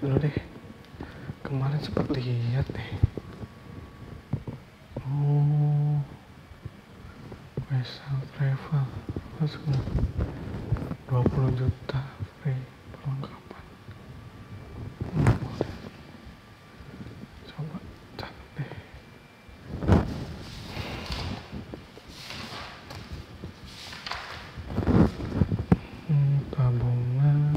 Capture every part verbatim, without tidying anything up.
dulu deh. Kemarin sempat lihat deh. Oh, Wesel Travel masuk dua puluh juta free perlengkapan. Hmm, coba catat deh. Hmm, tabungan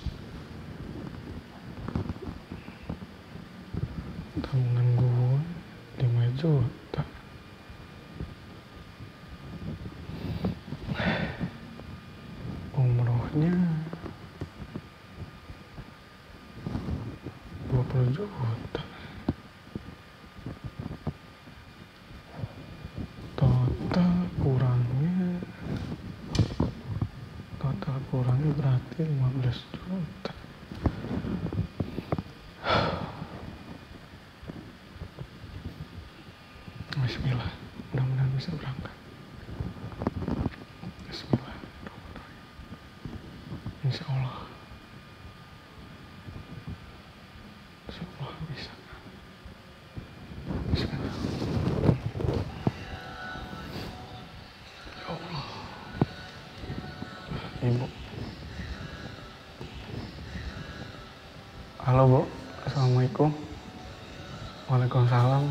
tabungan gua lima juta. Umrohnya dua puluh juta. Total kurangnya total kurangnya berarti lima belas juta. Bismillah, mudah-mudahan bisa berangkat. Bismillah, insya Allah, insya Allah bisa. Bismillah. Ya Allah, Ibu. Halo Bu, Assalamualaikum. Waalaikumsalam.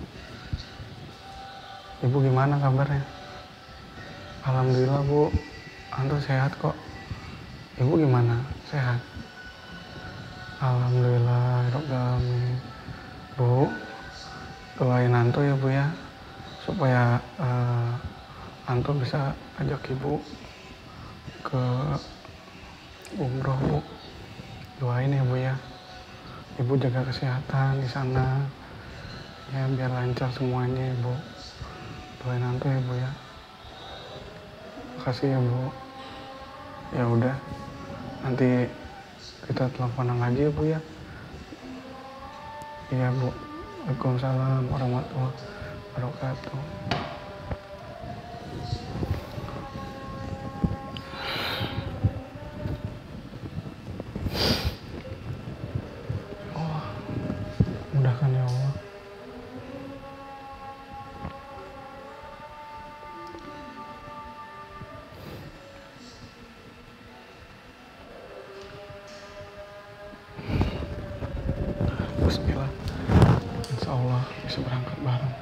Ibu gimana kabarnya? Alhamdulillah Bu, Anto sehat kok. Ibu gimana? Sehat? Alhamdulillah, Rabbil Alamin. Bu, doain Anto ya Bu ya, supaya uh, Anto bisa ajak Ibu ke umroh Bu. Doain ya Bu ya. Ibu jaga kesehatan di sana, ya biar lancar semuanya Ibu. Doain Anto ya Bu ya. Makasih ya Bu. Ya udah, nanti kita teleponan lagi ya Bu ya. Iya Bu. Waalaikumsalam warahmatullahi wabarakatuh. Oh, mudahkan ya Allah. Bismillah, insya Allah bisa berangkat bareng.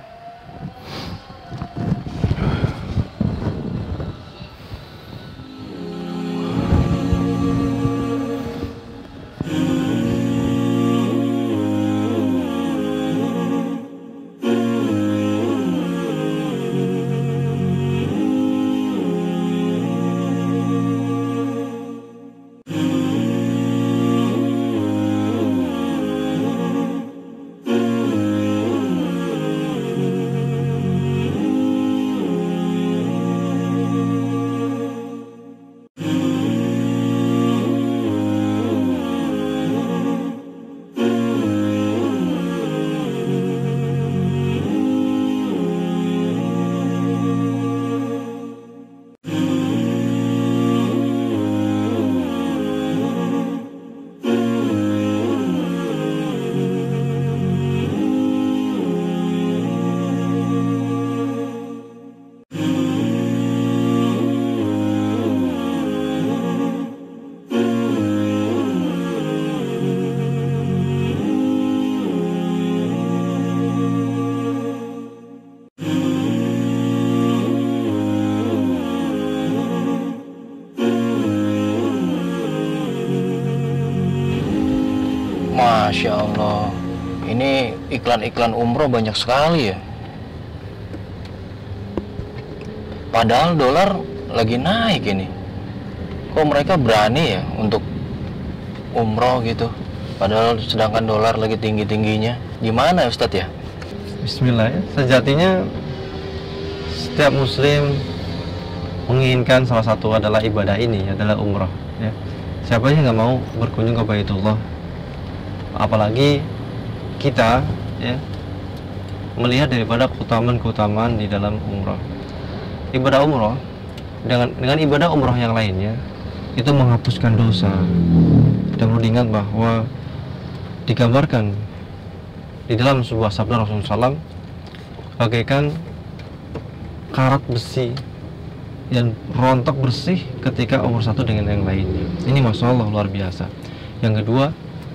Masya Allah, ini iklan-iklan umroh banyak sekali ya. Padahal dolar lagi naik ini. Kok mereka berani ya untuk umroh gitu? Padahal sedangkan dolar lagi tinggi-tingginya. Gimana ya Ustadz ya? Bismillah ya. Sejatinya setiap muslim menginginkan salah satu adalah ibadah ini, adalah umroh ya. Siapa yang nggak mau berkunjung ke Baitullah? Apalagi kita ya melihat daripada keutamaan-keutamaan di dalam umroh. Ibadah umroh dengan dengan ibadah umroh yang lainnya itu menghapuskan dosa. Kita perlu diingat bahwa digambarkan di dalam sebuah sabda Rasulullah shallallahu alaihi wasallam bagaikan karat besi yang rontok bersih ketika umur satu dengan yang lainnya. Ini masya Allah luar biasa. Yang kedua,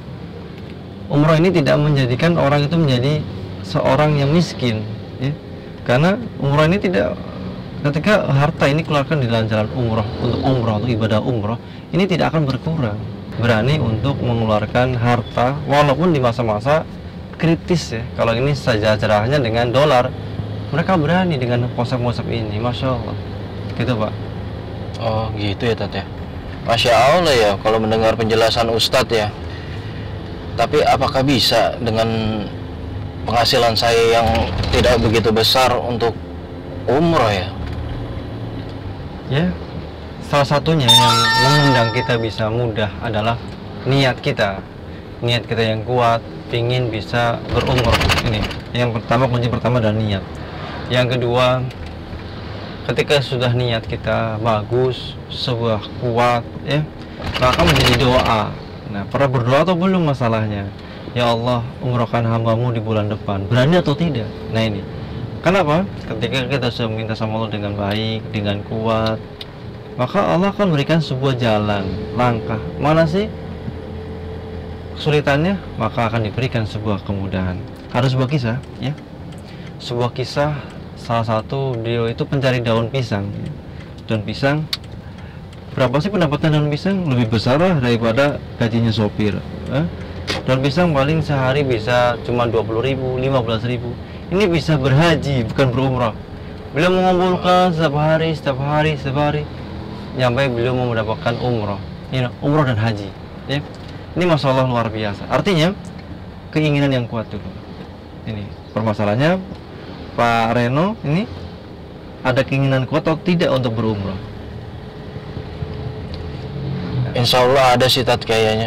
umroh ini tidak menjadikan orang itu menjadi seorang yang miskin, ya. Karena umroh ini tidak, ketika harta ini keluarkan di dalam jalan umroh untuk umroh untuk ibadah umroh, ini tidak akan berkurang. Berani untuk mengeluarkan harta walaupun di masa-masa kritis, ya. Kalau ini saja cerahnya dengan dolar, mereka berani dengan konsep-konsep ini, masya Allah. Gitu Pak. Oh gitu ya Tat ya. Masya Allah ya kalau mendengar penjelasan Ustadz ya. Tapi apakah bisa dengan penghasilan saya yang tidak begitu besar untuk umroh ya? Ya, salah satunya yang mengundang kita bisa mudah adalah niat kita. Niat kita yang kuat, ingin bisa berumroh. Ini yang pertama, kunci pertama adalah niat. Yang kedua, ketika sudah niat kita bagus, sebuah kuat, ya, maka menjadi doa. Nah, pernah berdoa atau belum masalahnya? Ya Allah, umrohkan hambamu di bulan depan. Berani atau tidak? Nah ini. Kenapa? Ketika kita sudah meminta sama Allah dengan baik, dengan kuat, maka Allah akan berikan sebuah jalan, langkah. Mana sih kesulitannya? Maka akan diberikan sebuah kemudahan. Ada sebuah kisah, ya. Sebuah kisah, salah satu beliau itu pencari daun pisang, ya. Daun pisang, berapa sih pendapatan daun pisang? Lebih besar lah daripada gajinya sopir, eh? Daun pisang paling sehari bisa cuma dua puluh ribu, lima belas ribu. Ini bisa berhaji, bukan berumrah. Beliau mengumpulkan setiap hari, setiap hari, setiap hari, sampai beliau mau mendapatkan umrah, you know, umrah dan haji, ya. Ini masalah luar biasa. Artinya keinginan yang kuat dulu. Ini permasalahannya, Pak Reno ini ada keinginan kuat atau tidak untuk berumrah? Insya Allah ada sih Tat kayaknya.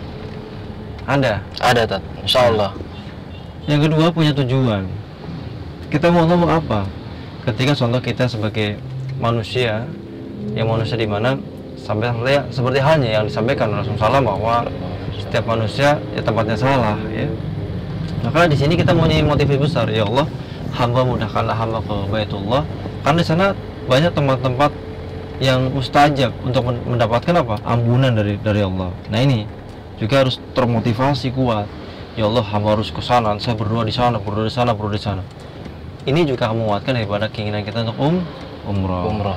Ada? Ada Tat, Insya Allah. Yang kedua, punya tujuan. Kita mau tahu apa? Ketika contoh kita sebagai manusia, yang manusia di mana sampai seperti halnya yang disampaikan Rasulullah bahwa setiap manusia ya tempatnya salah, ya. Maka di sini kita mempunyai motivasi besar, ya Allah, hamba mudahkanlah hamba ke Baitullah, karena di sana banyak tempat-tempat yang mustajab untuk mendapatkan apa? Ampunan dari dari Allah. Nah ini juga harus termotivasi kuat. Ya Allah, hamba harus ke sana, saya berdoa di sana, berdoa di sana, berdoa di sana. Ini juga menguatkan daripada keinginan kita untuk um umrah. Umrah.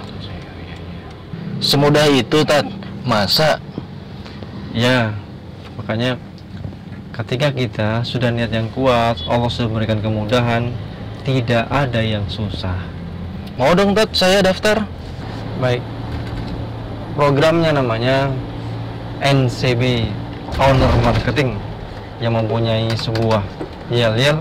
Semudah itu Tat, masa? Ya, makanya ketika kita sudah niat yang kuat, Allah sudah memberikan kemudahan, tidak ada yang susah. Mau dong Tat, saya daftar. Baik. Programnya namanya N C B, Owner Marketing, yang mempunyai sebuah yel-yel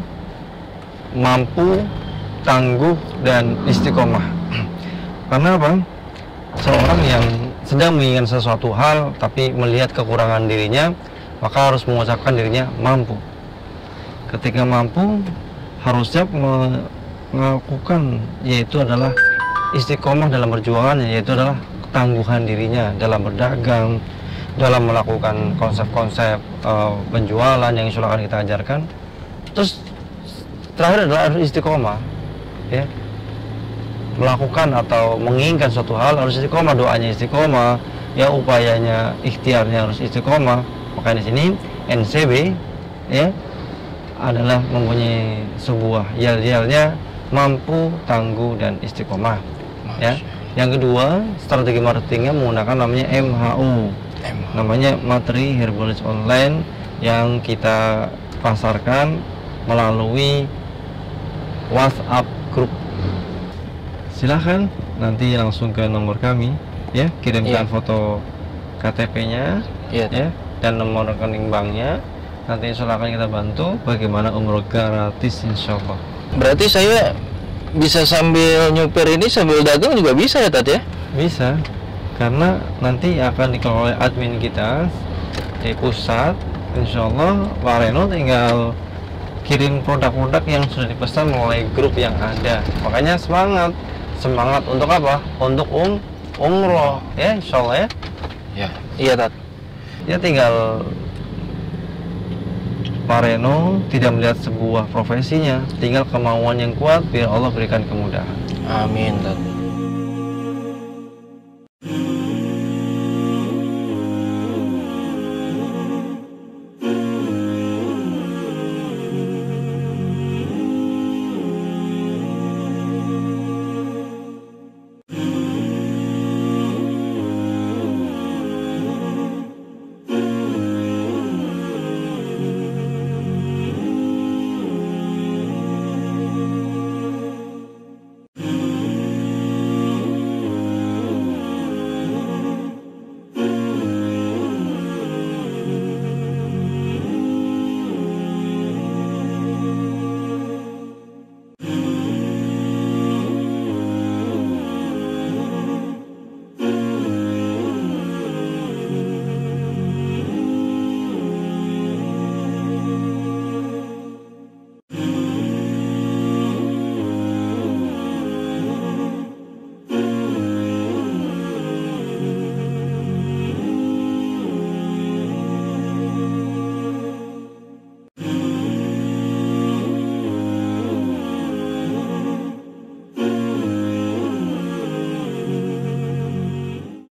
mampu, tangguh, dan istiqomah. Karena apa? Seorang yang sedang menginginkan sesuatu hal tapi melihat kekurangan dirinya, maka harus mengucapkan dirinya mampu. Ketika mampu, harus siap melakukan, yaitu adalah istiqomah dalam perjuangannya, yaitu adalah ketangguhan dirinya dalam berdagang, dalam melakukan konsep-konsep uh, penjualan yang insya Allah akan kita ajarkan. Terus terakhir adalah harus istiqomah, ya, melakukan atau menginginkan suatu hal harus istiqomah, doanya istiqomah, ya, upayanya, ikhtiarnya harus istiqomah. Maka di sini N C B, ya, adalah mempunyai sebuah yel-yelnya mampu, tangguh, dan istiqomah, ya. Yang kedua, strategi marketingnya menggunakan namanya M H O, namanya materi herbalist online, yang kita pasarkan melalui WhatsApp group. Silahkan nanti langsung ke nomor kami, ya, kirimkan yeah. foto K T P-nya, yeah. ya, dan nomor rekening banknya. Nanti silakan kita bantu bagaimana umroh gratis insya Allah. Berarti saya bisa sambil nyupir ini sambil dagang juga bisa ya Tat ya? Bisa, karena nanti akan dikelola oleh admin kita di pusat. Insya Allah Pak Reno tinggal kirim produk-produk yang sudah dipesan melalui grup yang ada. Makanya semangat, semangat untuk apa? Untuk um umroh, ya, insya Allah ya. Ya, iya Tat. Ya tinggal Pak Reno tidak melihat sebuah profesinya, tinggal kemauan yang kuat biar Allah berikan kemudahan. Amin, Tat.